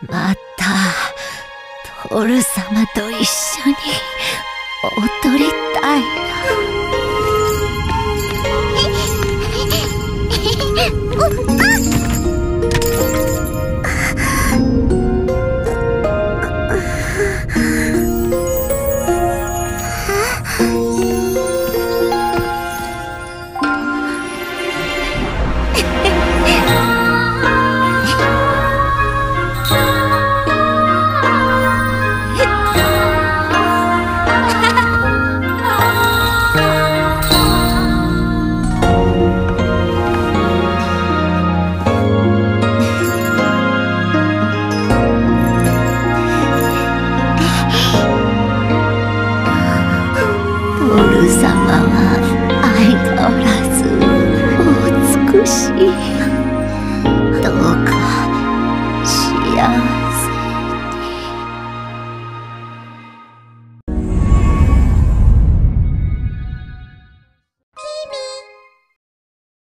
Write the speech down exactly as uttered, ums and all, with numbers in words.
また徹様と一緒に踊りたいな。徹様は相変わらずお美しい。どうか幸せ